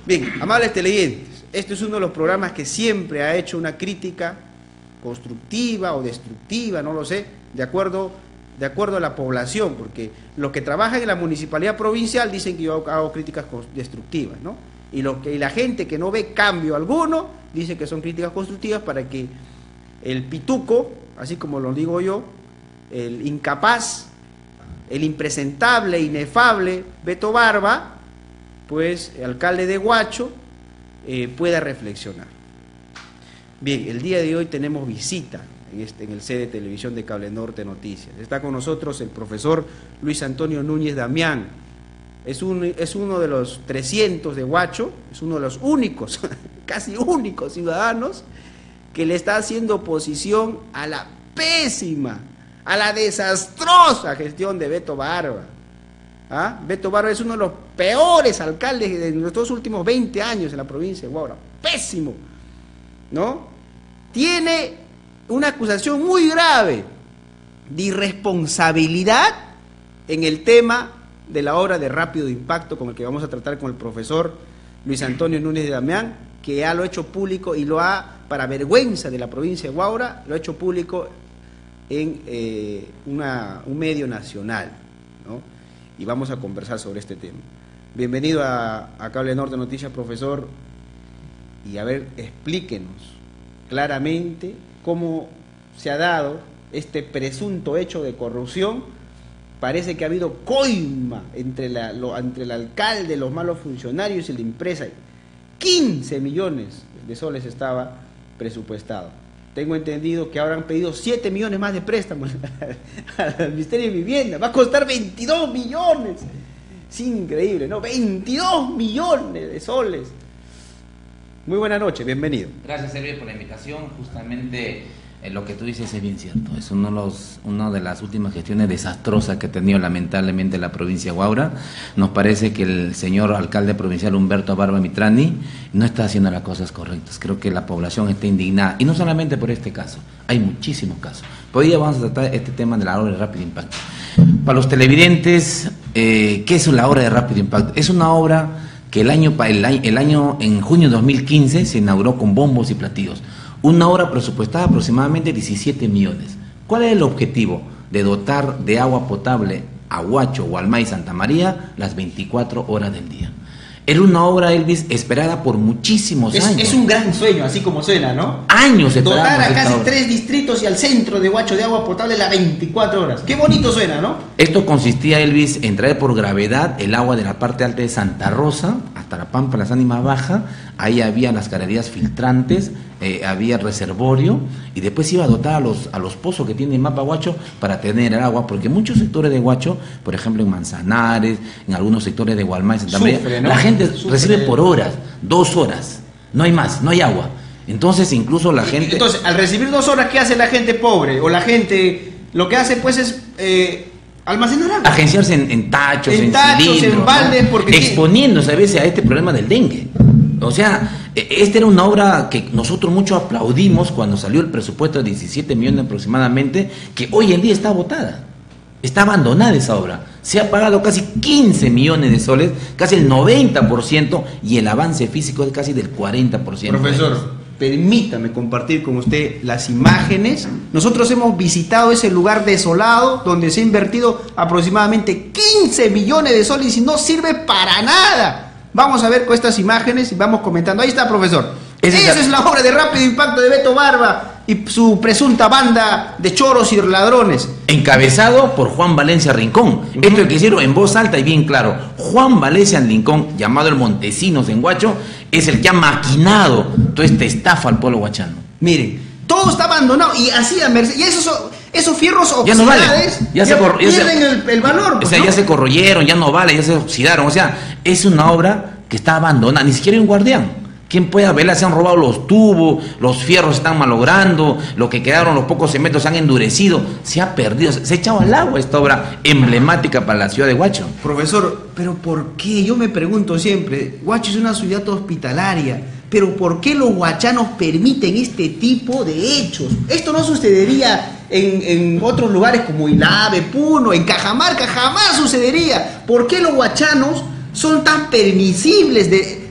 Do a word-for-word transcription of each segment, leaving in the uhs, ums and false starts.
Bien, amables televidentes, este es uno de los programas que siempre ha hecho una crítica constructiva o destructiva, no lo sé, de acuerdo, de acuerdo a la población, porque los que trabajan en la municipalidad provincial dicen que yo hago críticas destructivas, ¿no? Y, lo que, y la gente que no ve cambio alguno dice que son críticas constructivas para que el pituco, así como lo digo yo, el incapaz, el impresentable, inefable Beto Barba, pues el alcalde de Huacho, eh, pueda reflexionar. Bien, el día de hoy tenemos visita en, este, en el C de Televisión de Cable Norte Noticias. Está con nosotros el profesor Luis Antonio Núñez Damián. Es, un, es uno de los trescientos de Huacho, es uno de los únicos, casi únicos ciudadanos que le está haciendo oposición a la pésima, a la desastrosa gestión de Beto Barba. ¿Ah? Beto Barba es uno de los peores alcaldes de nuestros últimos veinte años en la provincia de Huaura. Pésimo, ¿no? Tiene una acusación muy grave de irresponsabilidad en el tema de la obra de rápido impacto con el que vamos a tratar con el profesor Luis Antonio Núñez de Damián, que ya lo ha hecho público y lo ha, para vergüenza de la provincia de Huaura, lo ha hecho público en eh, una, un medio nacional, ¿no? Y vamos a conversar sobre este tema. Bienvenido a, a Cable Norte Noticias, profesor, y a ver, explíquenos claramente cómo se ha dado este presunto hecho de corrupción. Parece que ha habido coima entre, la, lo, entre el alcalde, los malos funcionarios y la empresa. quince millones de soles estaba presupuestado. Tengo entendido que ahora han pedido siete millones más de préstamos al Ministerio de Vivienda. Va a costar veintidós millones. Es increíble, ¿no? veintidós millones de soles. Muy buena noche, bienvenido. Gracias, Sergio, por la invitación. Justamente eh, lo que tú dices es bien cierto. Es uno de, los, una de las últimas gestiones desastrosas que ha tenido lamentablemente la provincia de Huaura. Nos parece que el señor alcalde provincial Humberto Barba Mitrani no está haciendo las cosas correctas. Creo que la población está indignada. Y no solamente por este caso, hay muchísimos casos. Hoy día vamos a tratar este tema de la obra de rápido impacto. Para los televidentes, eh, ¿qué es la obra de rápido impacto? Es una obra que el año, el, año, el año, en junio de dos mil quince, se inauguró con bombos y platillos. Una obra presupuestada aproximadamente diecisiete millones. ¿Cuál es el objetivo? De dotar de agua potable a Huacho, Gualmá y Santa María las veinticuatro horas del día. Era una obra, Elvis, esperada por muchísimos es, años. Es un gran sueño, así como suena, ¿no? Años esperamos. Dotar a casi obra. tres distritos y al centro de Huacho de agua potable las veinticuatro horas. Qué bonito suena, ¿no? Esto consistía, Elvis, en traer por gravedad el agua de la parte alta de Santa Rosa hasta la Pampa, las Ánimas Baja. Ahí había las galerías filtrantes, eh, había reservorio, y después iba a dotar a los, a los pozos que tiene Mapa Huacho para tener agua, porque muchos sectores de Huacho, por ejemplo en Manzanares, en algunos sectores de Gualmá y Santa María, Sufre, ¿no? la gente Sufre. recibe por horas, dos horas, no hay más, no hay agua. Entonces incluso la gente... Entonces, al recibir dos horas, ¿qué hace la gente pobre? O la gente, lo que hace pues es eh, almacenar agua. Agenciarse en, en tachos, en, en tachos, cilindros, en baldes, ¿no? porque exponiéndose a veces a este problema del dengue. O sea, esta era una obra que nosotros mucho aplaudimos cuando salió el presupuesto de diecisiete millones aproximadamente, que hoy en día está agotada. Está abandonada esa obra. Se ha pagado casi quince millones de soles, casi el noventa por ciento, y el avance físico es casi del cuarenta por ciento. Profesor, permítame compartir con usted las imágenes. Nosotros hemos visitado ese lugar desolado donde se ha invertido aproximadamente quince millones de soles y no sirve para nada. Vamos a ver con estas imágenes y vamos comentando. Ahí está, profesor. Esa es la... es la obra de rápido impacto de Beto Barba y su presunta banda de choros y ladrones. Encabezado por Juan Valencia Rincón. Uh-huh. Esto es que hicieron en voz alta y bien claro. Juan Valencia Rincón, llamado el Montesinos en Huacho, es el que ha maquinado toda esta estafa al pueblo huachano. Miren, todo está abandonado y así a merced. Y esos, esos fierros oxidados ya no vale. ya, ya, ya se pierden ya el, el valor. Pues, o sea, ¿no? ya se corroyeron, ya no vale, ya se oxidaron. O sea, es una obra que está abandonada, ni siquiera hay un guardián. ¿Quién puede verla? Se han robado los tubos, los fierros están malogrando, lo que quedaron, los pocos cementos se han endurecido, se ha perdido, se ha echado al agua esta obra emblemática para la ciudad de Huacho. Profesor, ¿pero por qué? Yo me pregunto siempre, Huacho es una ciudad hospitalaria, pero ¿por qué los huachanos permiten este tipo de hechos? Esto no sucedería en, en otros lugares como Ilave, Puno, en Cajamarca, jamás sucedería. ¿Por qué los huachanos son tan permisibles de...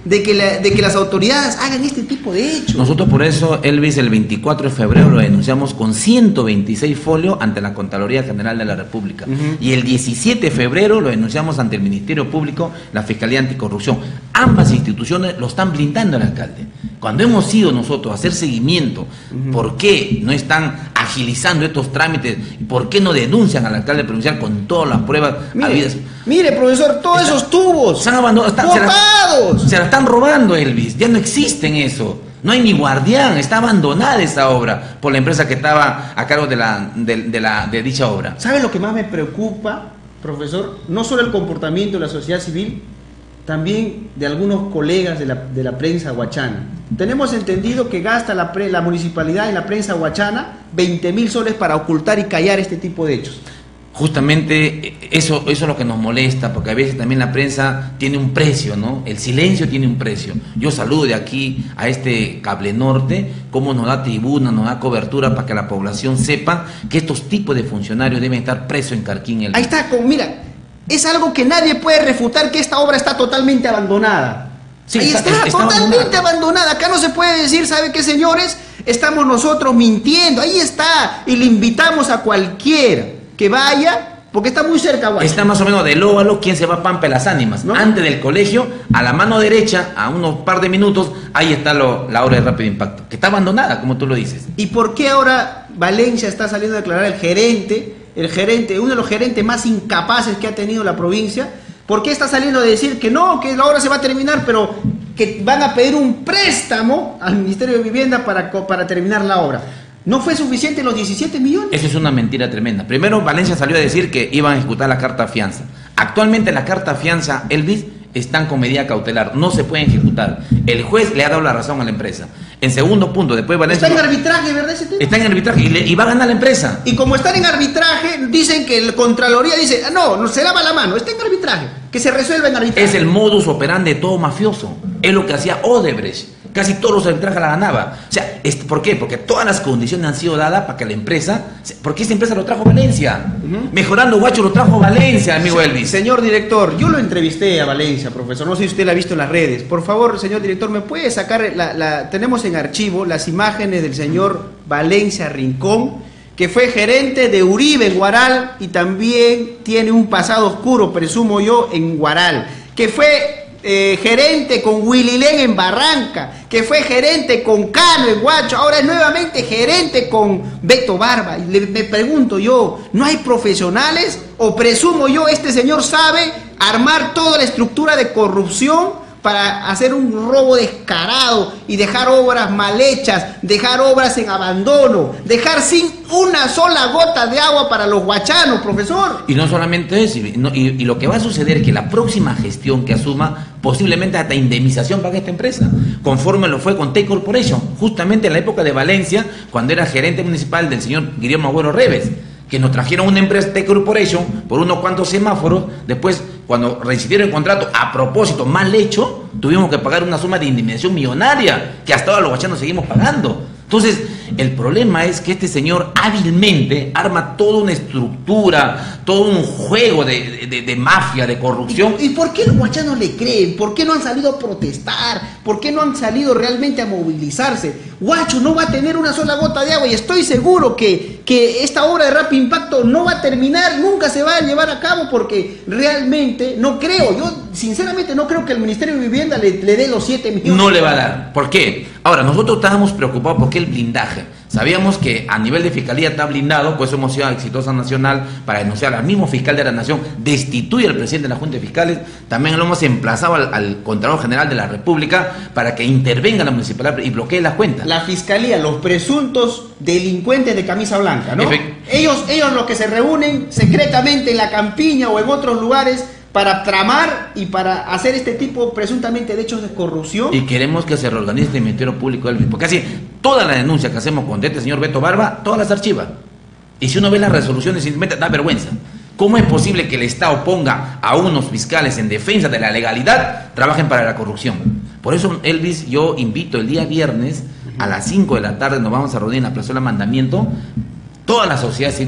de que, la, de que las autoridades hagan este tipo de hechos. Nosotros por eso, Elvis, el veinticuatro de febrero lo denunciamos con ciento veintiséis folios ante la Contraloría General de la República. Uh-huh. Y el diecisiete de febrero lo denunciamos ante el Ministerio Público, la Fiscalía Anticorrupción. Ambas instituciones lo están blindando al alcalde. Cuando hemos ido nosotros a hacer seguimiento, uh-huh. ¿por qué no están agilizando estos trámites? ¿Por qué no denuncian al alcalde provincial con todas las pruebas mire, habidas? Mire, profesor, todos está, esos tubos se han abandonado, está, botados. Se la, se la están robando, Elvis. Ya no existen eso. No hay ni guardián. Está abandonada esa obra por la empresa que estaba a cargo de, la, de, de, la, de dicha obra. ¿Sabe lo que más me preocupa, profesor? No solo el comportamiento de la sociedad civil, también de algunos colegas de la, de la prensa huachana. Tenemos entendido que gasta la, pre, la municipalidad y la prensa huachana veinte mil soles para ocultar y callar este tipo de hechos. Justamente eso, eso es lo que nos molesta, porque a veces también la prensa tiene un precio, ¿no? El silencio tiene un precio. Yo saludo de aquí a este Cable Norte, cómo nos da tribuna, nos da cobertura para que la población sepa que estos tipos de funcionarios deben estar presos en Carquín. El... Ahí está, con, mira, es algo que nadie puede refutar, que esta obra está totalmente abandonada. Sí, Ahí está, está, está totalmente abandonada. abandonada. Acá no se puede decir, ¿sabe qué, señores? Estamos nosotros mintiendo. Ahí está. Y le invitamos a cualquiera que vaya, porque está muy cerca. Guay. Está más o menos del óvalo, quien se va a Pampa de las Ánimas, ¿no? Antes del colegio, a la mano derecha, a unos par de minutos, ahí está lo, la obra de rápido impacto, que está abandonada, como tú lo dices. ¿Y por qué ahora Valencia está saliendo a declarar el gerente, el gerente, uno de los gerentes más incapaces que ha tenido la provincia? ¿Por qué está saliendo a decir que no, que la obra se va a terminar, pero que van a pedir un préstamo al Ministerio de Vivienda para, para terminar la obra? ¿No fue suficiente los diecisiete millones? Eso es una mentira tremenda. Primero, Valencia salió a decir que iban a ejecutar la carta fianza. Actualmente la carta fianza, Elvis, están con medida cautelar, no se pueden ejecutar. El juez le ha dado la razón a la empresa. En segundo punto, después Valencia... Está en arbitraje, ¿verdad ese tema? Está en arbitraje y, le, y va a ganar la empresa. Y como están en arbitraje, dicen que el Contraloría dice, no, no se lava la mano, está en arbitraje, que se resuelva en arbitraje. Es el modus operandi de todo mafioso. Es lo que hacía Odebrecht. Casi todos los arbitrajes la ganaba. O sea, ¿por qué? Porque todas las condiciones han sido dadas para que la empresa... Porque esta empresa lo trajo Valencia. Uh-huh. Mejorando Huacho lo trajo Valencia, amigo sí, Elvis. Señor director, yo lo entrevisté a Valencia, profesor. No sé si usted la ha visto en las redes. Por favor, señor director, ¿me puede sacar... La, la, tenemos en archivo las imágenes del señor Valencia Rincón, que fue gerente de Uribe en Huaral y también tiene un pasado oscuro, presumo yo, en Huaral. Que fue... Eh, gerente con Willilén en Barranca, que fue gerente con Cano en Huacho, ahora es nuevamente gerente con Beto Barba. Y le, me pregunto yo, ¿no hay profesionales? ¿O presumo yo, este señor sabe armar toda la estructura de corrupción para hacer un robo descarado y dejar obras mal hechas, dejar obras en abandono, dejar sin una sola gota de agua para los huachanos, profesor? Y no solamente eso, y, no, y, y lo que va a suceder es que la próxima gestión que asuma, posiblemente hasta indemnización pague esta empresa, conforme lo fue con T Corporation, justamente en la época de Valencia, cuando era gerente municipal del señor Guillermo Agüero Reves, que nos trajeron una empresa T Corporation por unos cuantos semáforos. Después, cuando recibieron el contrato a propósito mal hecho, tuvimos que pagar una suma de indemnización millonaria que hasta ahora los huachanos seguimos pagando. Entonces, el problema es que este señor hábilmente arma toda una estructura, todo un juego de, de, de mafia, de corrupción. ¿Y, ¿Y por qué los huachanos le creen? ¿Por qué no han salido a protestar? ¿Por qué no han salido realmente a movilizarse? Huacho no va a tener una sola gota de agua y estoy seguro que, que esta obra de rápido impacto no va a terminar, nunca se va a llevar a cabo, porque realmente no creo, yo sinceramente no creo que el Ministerio de Vivienda le, le dé los siete millones. No le va a dar. ¿Por qué? Ahora, nosotros estábamos preocupados porque el blindaje. Sabíamos que a nivel de fiscalía está blindado, pues hemos sido a Exitosa Nacional para denunciar al mismo fiscal de la Nación, destituye al presidente de la Junta de Fiscales. También lo hemos emplazado al, al Contralor General de la República para que intervenga la municipalidad y bloquee las cuentas. La fiscalía, los presuntos delincuentes de camisa blanca, ¿no? Efe... Ellos, ellos los que se reúnen secretamente en la campiña o en otros lugares para tramar y para hacer este tipo presuntamente de hechos de corrupción. Y queremos que se reorganice el Ministerio Público, Elvis, porque así toda la denuncia que hacemos contra este señor Beto Barba, todas las archiva. Y si uno ve las resoluciones, simplemente da vergüenza. ¿Cómo es posible que el Estado ponga a unos fiscales en defensa de la legalidad, trabajen para la corrupción? Por eso, Elvis, yo invito el día viernes a las cinco de la tarde, nos vamos a reunir en la Plazuela Mandamiento, toda la sociedad civil,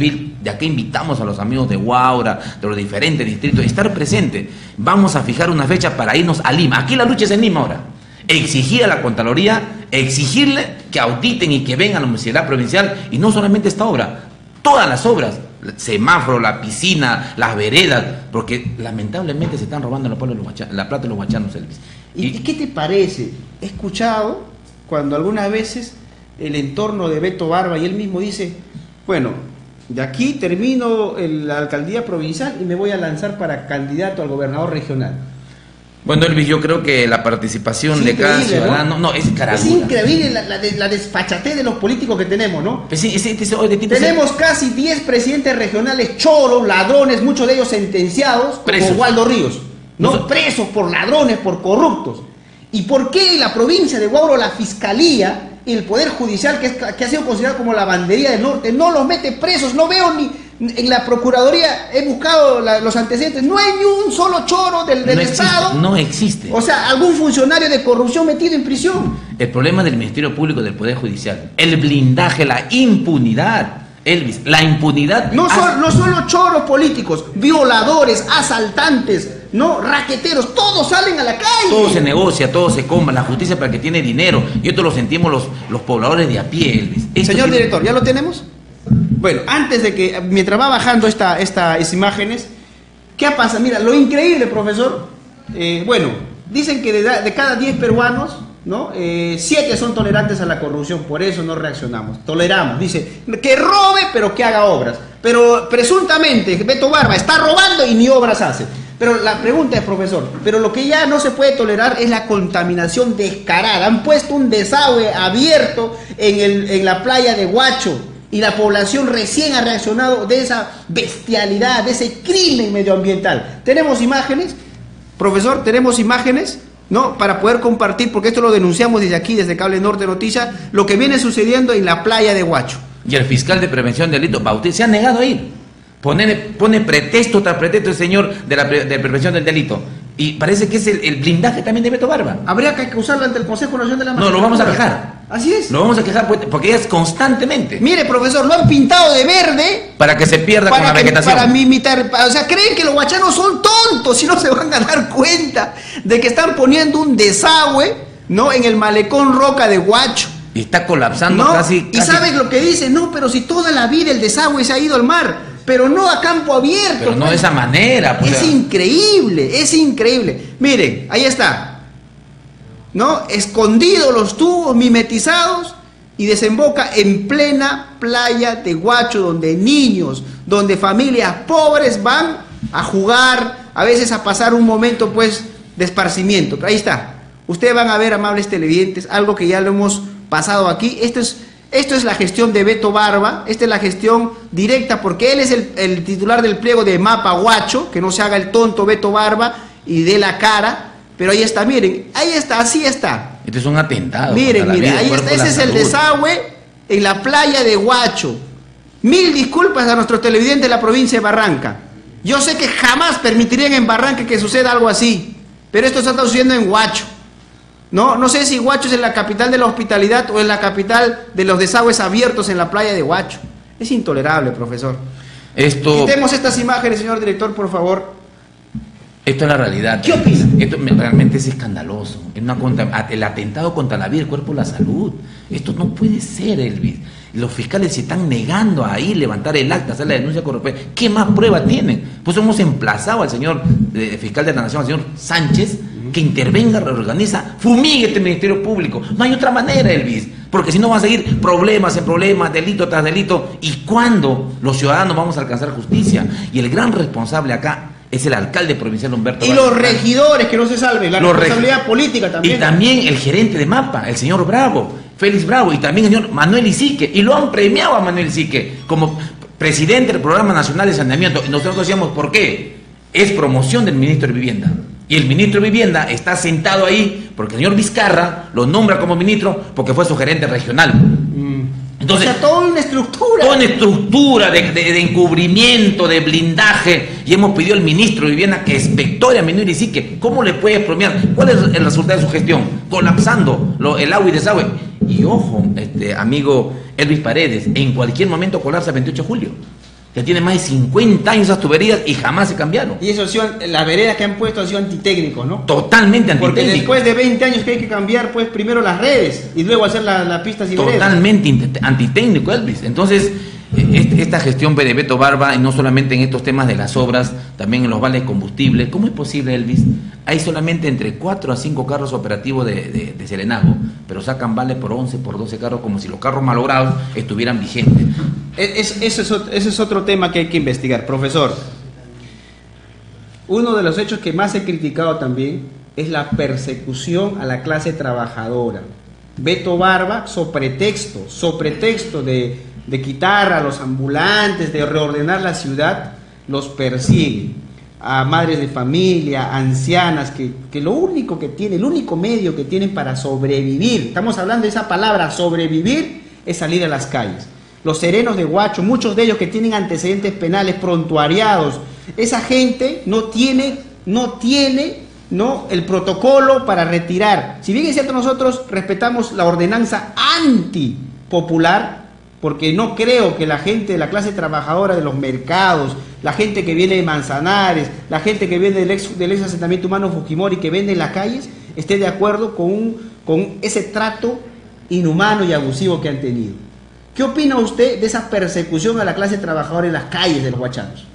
De acá invitamos a los amigos de Huaura, de los diferentes distritos, a estar presentes. Vamos a fijar una fecha para irnos a Lima. Aquí la lucha es en Lima ahora. Exigir a la Contraloría, exigirle que auditen y que vengan a la Universidad Provincial, y no solamente esta obra, todas las obras, el semáforo, la piscina, las veredas, porque lamentablemente se están robando la plata de los huachanos, la plata de los huachanos, Elvis. ¿Y, ¿Y qué te parece? He escuchado cuando algunas veces el entorno de Beto Barba y él mismo dice, bueno, de aquí termino el, la alcaldía provincial y me voy a lanzar para candidato al gobernador regional. Bueno, Elvis, yo creo que la participación Es de cada ciudadano, ¿no? no, es caradura. Es increíble la, la, la desfachatez de los políticos que tenemos, ¿no? Pues sí, ese, ese, ese, ese, tenemos casi diez presidentes regionales choros, ladrones, muchos de ellos sentenciados, presos. Como Waldo Ríos, ¿no? Nos... presos por ladrones, por corruptos. ¿Y por qué en la provincia de Huaura la Fiscalía y el Poder Judicial, que, es, que ha sido considerado como la bandería del norte, no los mete presos? No veo ni... En la Procuraduría he buscado la, los antecedentes, no hay ni un solo choro del, del no Estado. Existe, no existe. O sea, algún funcionario de corrupción metido en prisión. El problema del Ministerio Público y del Poder Judicial, el blindaje, la impunidad, Elvis, la impunidad. No, hace... son, no solo choros políticos, violadores, asaltantes, no, raqueteros, todos salen a la calle. Todo se negocia, todo se compra, la justicia para que tiene dinero, y esto lo sentimos los, los pobladores de a pie, Elvis. Esto Señor tiene... director, ¿ya lo tenemos? Bueno, antes de que, mientras va bajando esta, estas imágenes, ¿qué pasa? Mira, lo increíble, profesor, eh, bueno, dicen que de, de cada diez peruanos, ¿no? Eh, siete son tolerantes a la corrupción, por eso no reaccionamos, toleramos, dice, que robe pero que haga obras, pero presuntamente Beto Barba está robando y ni obras hace. Pero la pregunta es, profesor, pero lo que ya no se puede tolerar es la contaminación descarada. Han puesto un desagüe abierto en, el, en la playa de Huacho, y la población recién ha reaccionado de esa bestialidad, de ese crimen medioambiental. ¿Tenemos imágenes? Profesor, ¿tenemos imágenes? ¿No? Para poder compartir, porque esto lo denunciamos desde aquí, desde Cable Norte Noticias, lo que viene sucediendo en la playa de Huacho. Y el fiscal de prevención de delitos, Bautista, se ha negado a ir. Pone, pone pretexto tras pretexto el señor de la de prevención del delito. Y parece que es el, el blindaje también de Beto Barba. Habría que acusarlo ante el Consejo Nacional de la Magistratura. No, lo vamos a quejar. Así es. Lo vamos a quejar porque es constantemente. Mire, profesor, lo han pintado de verde. Para que se pierda para con la que, vegetación. Para imitar, o sea, creen que los huachanos son tontos y no se van a dar cuenta de que están poniendo un desagüe, ¿no? En el malecón Roca de Huacho. Y está colapsando, ¿no? casi, casi. Y sabes lo que dice, no, pero si toda la vida el desagüe se ha ido al mar. Pero no a campo abierto. Pero no pues. de esa manera. Pues. Es increíble, es increíble. Miren, ahí está. ¿No? Escondidos los tubos, mimetizados, y desemboca en plena playa de Huacho, donde niños, donde familias pobres van a jugar, a veces a pasar un momento, pues, de esparcimiento. Ahí está. Ustedes van a ver, amables televidentes, algo que ya lo hemos pasado aquí. Esto es... Esto es la gestión de Beto Barba, esta es la gestión directa, porque él es el, el titular del pliego de Mapa Huacho, que no se haga el tonto Beto Barba y dé la cara, pero ahí está, miren, ahí está, así está. Este es un atentado. Miren, miren, ahí está, ese es el desagüe en la playa de Huacho. Mil disculpas a nuestros televidentes de la provincia de Barranca. Yo sé que jamás permitirían en Barranca que suceda algo así, pero esto está sucediendo en Huacho. No, no sé si Huacho es en la capital de la hospitalidad o en la capital de los desagües abiertos en la playa de Huacho. Es intolerable, profesor. Esto... Quitemos estas imágenes, señor director, por favor. Esto es la realidad. ¿Qué opina? Esto realmente es escandaloso. Es una contra... El atentado contra la vida, el cuerpo y la salud. Esto no puede ser, Elvis. Los fiscales se están negando a ir, levantar el acta, hacer la denuncia correspondiente. ¿Qué más pruebas tienen? Pues hemos emplazado al señor eh, fiscal de la Nación, al señor Sánchez, que intervenga, reorganiza, fumigue este Ministerio Público. No hay otra manera, Elvis, porque si no van a seguir problemas en problemas, delito tras delito. ¿Y cuándo los ciudadanos vamos a alcanzar justicia? Y el gran responsable acá es el alcalde provincial Humberto Y Vázquez. los regidores, que no se salven, la los responsabilidad política también. Y también el gerente de Mapa, el señor Bravo, Félix Bravo, y también el señor Manuel Isique, y lo han premiado a Manuel Isique como presidente del Programa Nacional de Saneamiento. Y nosotros decíamos, ¿por qué? Es promoción del ministro de Vivienda. Y el ministro de Vivienda está sentado ahí porque el señor Vizcarra lo nombra como ministro porque fue su gerente regional. Entonces, o sea, toda una estructura. Toda una estructura de, de, de encubrimiento, de blindaje. Y hemos pedido al ministro de Vivienda que inspectore a Manuel Isique. ¿Cómo le puede premiar? ¿Cuál es el resultado de su gestión? Colapsando lo, el agua y desagüe. Y ojo, este amigo Elvis Paredes, en cualquier momento colapsa el veintiocho de julio. Ya tiene más de cincuenta años esas tuberías y jamás se cambiaron. Y eso, las veredas que han puesto han sido antitécnicos, ¿no? Totalmente antitécnicos. Porque después de veinte años que hay que cambiar, pues primero las redes y luego hacer las la pistas y veredas. Totalmente antitécnico, Elvis. Entonces, esta gestión de Beto Barba, y no solamente en estos temas de las obras, también en los vales de combustible, ¿cómo es posible, Elvis? Hay solamente entre cuatro a cinco carros operativos de, de, de Serenazgo, pero sacan vales por once, por doce carros, como si los carros malogrados estuvieran vigentes. Es, es, eso, es, ese es otro tema que hay que investigar. Profesor, uno de los hechos que más he criticado también es la persecución a la clase trabajadora. Beto Barba, sobre pretexto, sobre pretexto de, de quitar a los ambulantes, de reordenar la ciudad, los persigue. A madres de familia, ancianas, que, que lo único que tienen, el único medio que tienen para sobrevivir, estamos hablando de esa palabra, sobrevivir, es salir a las calles. Los serenos de Huacho, muchos de ellos que tienen antecedentes penales prontuariados, esa gente no tiene, no tiene, ¿no?, el protocolo para retirar. Si bien es cierto, nosotros respetamos la ordenanza antipopular, porque no creo que la gente de la clase trabajadora de los mercados, la gente que viene de Manzanares, la gente que viene del ex, del ex asentamiento humano Fujimori, que vende en las calles, esté de acuerdo con, un, con ese trato inhumano y abusivo que han tenido. ¿Qué opina usted de esa persecución a la clase trabajadora en las calles de los huachanos?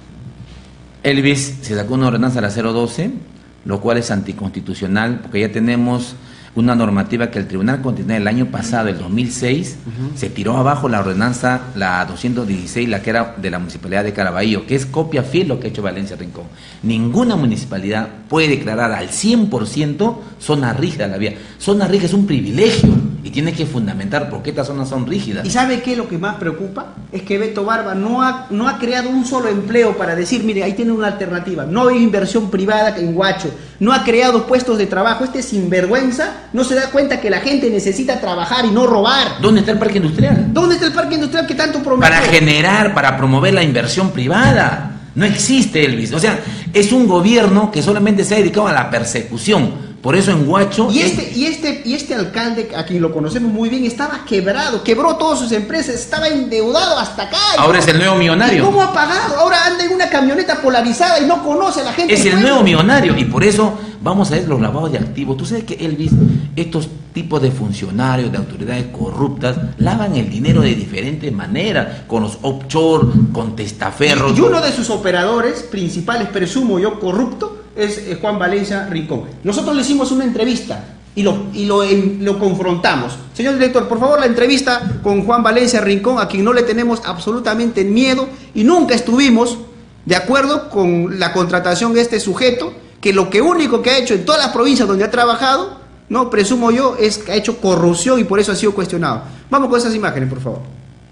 Elvis, se sacó una ordenanza a la cero doce, lo cual es anticonstitucional, porque ya tenemos una normativa que el Tribunal Constitucional el año pasado, el dos mil seis, uh-huh. se tiró abajo la ordenanza, la doscientos dieciséis, la que era de la Municipalidad de Caraballo, que es copia fiel lo que ha hecho Valencia Rincón. Ninguna municipalidad puede declarar al cien por ciento zona rígida la vía. Zona rígida es un privilegio y tiene que fundamentar por qué estas zonas son rígidas. ¿Y sabe qué es lo que más preocupa? Es que Beto Barba no ha, no ha creado un solo empleo para decir, mire, ahí tiene una alternativa. No hay inversión privada en Huacho, no ha creado puestos de trabajo. Este sinvergüenza no se da cuenta que la gente necesita trabajar y no robar. ¿Dónde está el parque industrial? ¿Dónde está el parque industrial que tanto promete? Para generar, para promover la inversión privada. No existe, Elvis. O sea, es un gobierno que solamente se ha dedicado a la persecución. Por eso en Huacho... Y este, es... y, este, y este alcalde, a quien lo conocemos muy bien, estaba quebrado, quebró todas sus empresas, estaba endeudado hasta acá. Ahora ¿no? Es el nuevo millonario. ¿Y cómo ha pagado? Ahora anda en una camioneta polarizada y no conoce a la gente. Es el nuevo millonario y por eso vamos a ver los lavados de activos. Tú sabes que, Elvis, estos tipos de funcionarios, de autoridades corruptas, lavan el dinero de diferentes maneras, con los offshore, con testaferros. Y uno de sus operadores principales, presumo yo, corrupto, es Juan Valencia Rincón. Nosotros le hicimos una entrevista y lo, y lo, lo confrontamos. Señor director, por favor, la entrevista con Juan Valencia Rincón, a quien no le tenemos absolutamente miedo y nunca estuvimos de acuerdo con la contratación de este sujeto, que lo que único que ha hecho en todas las provincias donde ha trabajado, no presumo yo, es que ha hecho corrupción y por eso ha sido cuestionado. Vamos con esas imágenes, por favor.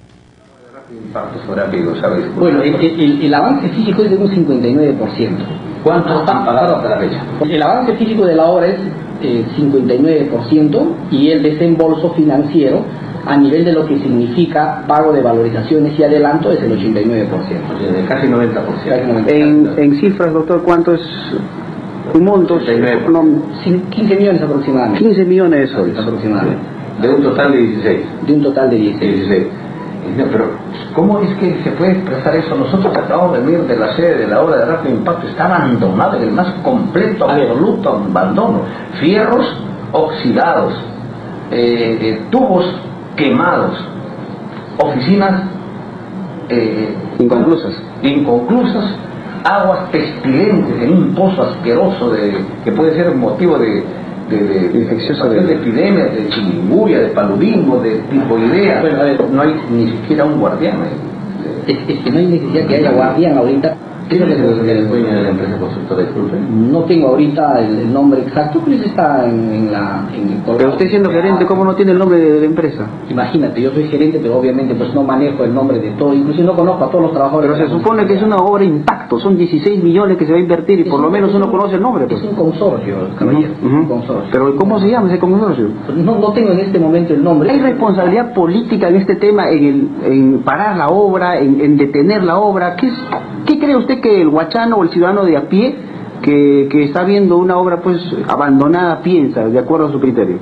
Bueno, el, el, el avance físico es de un cincuenta y nueve por ciento. ¿Cuánto están pagados hasta la fecha? El avance físico de la obra es eh, cincuenta y nueve por ciento y el desembolso financiero a nivel de lo que significa pago de valorizaciones y adelanto es el ochenta y nueve por ciento. O sea, casi noventa por ciento. Casi noventa por En, ciento. en cifras, doctor, ¿cuánto es un monto? No, quince millones aproximadamente. quince millones de soles. Aproximadamente. De un total de dieciséis. De un total de dieciséis. dieciséis. No, pero, ¿cómo es que se puede expresar eso? Nosotros acabamos de venir de la sede de la obra de rápido impacto, está abandonada en el más completo, absoluto abandono. Fierros oxidados, eh, eh, tubos quemados, oficinas eh, inconclusas. inconclusas, aguas pestilentes en un pozo asqueroso de, que puede ser motivo de de, de, de, infecciosa de, de epidemias, de chikungunya, de paludismo, de tifoidea. Bueno, a ver, no hay ni siquiera un guardián. Es, es que no hay necesidad que haya guardián ahorita. ¿Quién es el dueño de la empresa constructora? Disculpe. No tengo ahorita el, el nombre exacto, pero está en, en la... En el pero usted siendo gerente, ¿cómo no tiene el nombre de la empresa? Imagínate, yo soy gerente, pero obviamente pues no manejo el nombre de todo, incluso no conozco a todos los trabajadores. Pero se supone que es una obra impacto, son dieciséis millones que se va a invertir y por lo menos uno conoce el nombre. Pues. Es un consorcio, caballero, uh-huh. un consorcio. Pero ¿cómo se llama ese consorcio? No, no tengo en este momento el nombre. ¿Hay responsabilidad política en este tema, en, el, en parar la obra, en, en detener la obra? ¿Qué, es, ¿Qué cree usted que el huachano o el ciudadano de a pie que, que está viendo una obra pues abandonada piensa, de acuerdo a su criterio?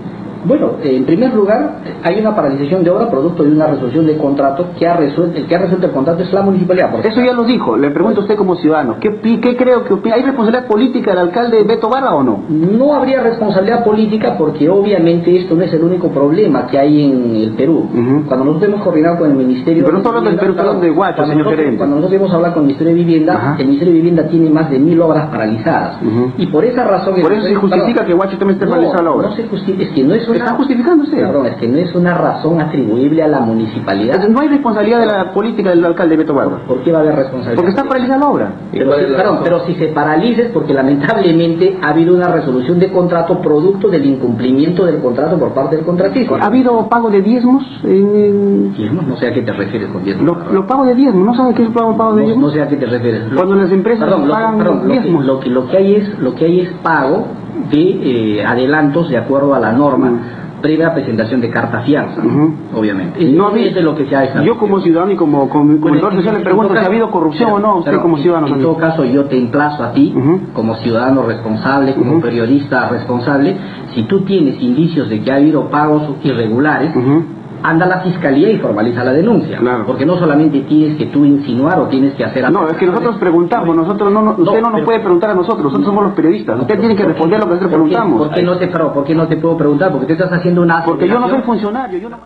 Bueno, en primer lugar, hay una paralización de obra producto de una resolución de contrato que ha resuelto, el que ha resuelto el contrato es la municipalidad. Porque eso ya lo dijo, le pregunto a usted como ciudadano, ¿qué, qué creo que opina? ¿Hay responsabilidad política del alcalde Beto Barra o no? No habría responsabilidad política porque obviamente esto no es el único problema que hay en el Perú. Uh-huh. Cuando nosotros hemos coordinado con el Ministerio... Pero no estoy hablando del Perú, estoy hablando de Huacho, señor nosotros, gerente. Cuando nosotros hemos hablado con el Ministerio de Vivienda, uh-huh. el Ministerio de Vivienda tiene más de mil obras paralizadas. Uh-huh. Y por esa razón... Por eso se justifica perdón, que Huacho también esté no, paralizada la obra. No se justifica, es que no es una... ¿Está justificándose? Perdón, es que no es una razón atribuible a la municipalidad. Entonces, no hay responsabilidad de la política del alcalde Beto Barra. ¿Por qué va a haber responsabilidad? Porque está paralizada la obra. Pero, si, perdón, pero si se paraliza es porque lamentablemente ha habido una resolución de contrato producto del incumplimiento del contrato por parte del contratista. ¿Ha habido pago de diezmos? En... ¿Diezmos? No sé a qué te refieres con diezmos. Los lo pagos de diezmos, ¿no sabes qué es el pago, pago de no, diezmos? No sé a qué te refieres. Cuando las empresas perdón, pagan lo, perdón, diezmos. Lo que, lo, que, lo, que hay es, lo que hay es pago de eh, adelantos de acuerdo a la norma. Uh-huh. Previa presentación de carta fianza, uh-huh. obviamente. No es de lo que se ha establecido. Yo como ciudadano y como comunicador social le pregunto si ha habido corrupción pero, o no, usted pero, como ciudadano. En, en todo caso yo te emplazo a ti, uh-huh. como ciudadano responsable, como uh-huh. periodista responsable, si tú tienes indicios de que ha habido pagos irregulares, uh-huh. anda a la fiscalía y formaliza la denuncia. Claro. Porque no solamente tienes que tú insinuar o tienes que hacer... No, es que nosotros preguntamos, nosotros no, no usted no, no nos pero, puede preguntar a nosotros, nosotros somos los periodistas. Usted tiene que responder lo que nosotros preguntamos. ¿Por qué no te, pero, ¿por qué no te puedo preguntar? Porque tú estás haciendo una... Porque yo no soy funcionario, yo no...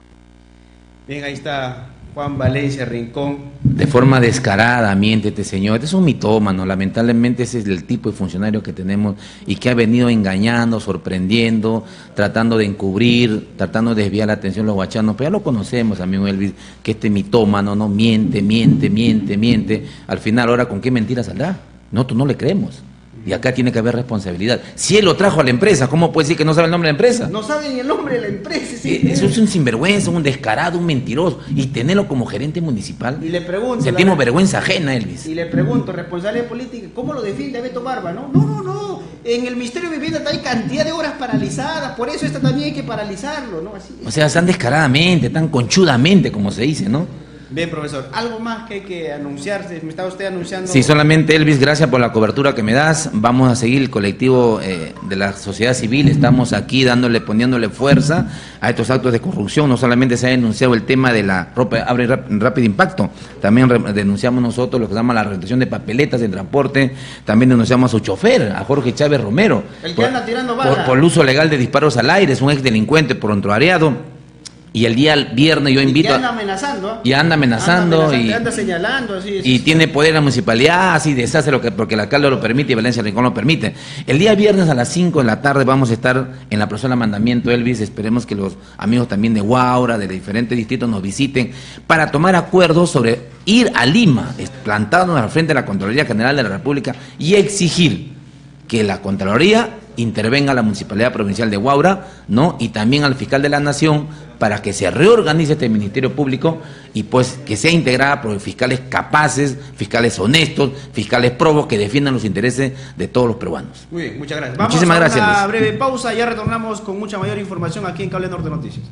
Bien, ahí está Juan Valencia Rincón. De forma descarada miente este señor. Este es un mitómano, lamentablemente ese es el tipo de funcionario que tenemos y que ha venido engañando, sorprendiendo, tratando de encubrir, tratando de desviar la atención de los huachanos. Pero ya lo conocemos, amigo Elvis, que este mitómano no miente, miente, miente, miente. Al final, ahora, ¿con qué mentira saldrá? Nosotros no le creemos. Y acá tiene que haber responsabilidad. Si él lo trajo a la empresa, ¿cómo puede decir que no sabe el nombre de la empresa? No sabe ni el nombre de la empresa. Sí, eso es un sinvergüenza, un descarado, un mentiroso. Y tenerlo como gerente municipal. Y le pregunto... Sentimos la... vergüenza ajena, Elvis. Y le pregunto, responsable política, ¿cómo lo defiende a Beto Barba? No, no, no, no. En el Ministerio de Vivienda hay cantidad de obras paralizadas, por eso esta también hay que paralizarlo, ¿no? Así. O sea, tan descaradamente, tan conchudamente, como se dice, ¿no? Bien, profesor. ¿Algo más que hay que anunciar? ¿Me está usted anunciando? Sí, solamente, Elvis, gracias por la cobertura que me das. Vamos a seguir el colectivo eh, de la sociedad civil. Estamos aquí dándole, poniéndole fuerza a estos actos de corrupción. No solamente se ha denunciado el tema de la ropa, abre rápido impacto, también re, denunciamos nosotros lo que se llama la retención de papeletas en transporte. También denunciamos a su chofer, a Jorge Chávez Romero. El que por, anda tirando balas. Por, por el uso legal de disparos al aire, es un ex delincuente prontuariado. Y el día viernes yo invito... Y anda amenazando. ¿eh? Y anda amenazando. Anda, y, anda señalando. Así, y así, tiene poder en la municipalidad, así deshace lo que porque el alcalde lo permite y Valencia Rincón lo permite. El día viernes a las cinco de la tarde vamos a estar en la plaza del Mandamiento, Elvis. Esperemos que los amigos también de Huaura, de diferentes distritos, nos visiten para tomar acuerdos sobre ir a Lima, plantarnos al frente de la Contraloría General de la República y exigir que la Contraloría intervenga a la Municipalidad Provincial de Huaura, ¿no? Y también al fiscal de la Nación para que se reorganice este Ministerio Público y pues que sea integrada por fiscales capaces, fiscales honestos, fiscales probos que defiendan los intereses de todos los peruanos. Muy bien, muchas gracias. Vamos Muchísimas a gracias, una Luis. breve pausa, ya retornamos con mucha mayor información aquí en Cable Norte Noticias.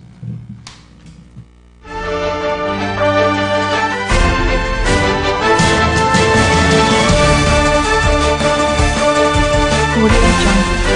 Audio Jungle.